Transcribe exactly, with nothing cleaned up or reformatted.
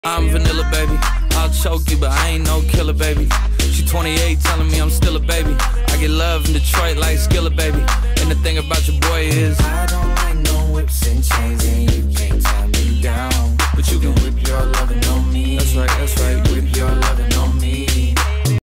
I'm vanilla, baby. I'll choke you, but I ain't no killer, baby. She twenty-eight, telling me I'm still a baby. I get love in Detroit like Skillet, baby. And the thing about your boy is I don't like no whips and chains, and you can't tie me down. But you can whip your lovin' on me. That's right, that's right.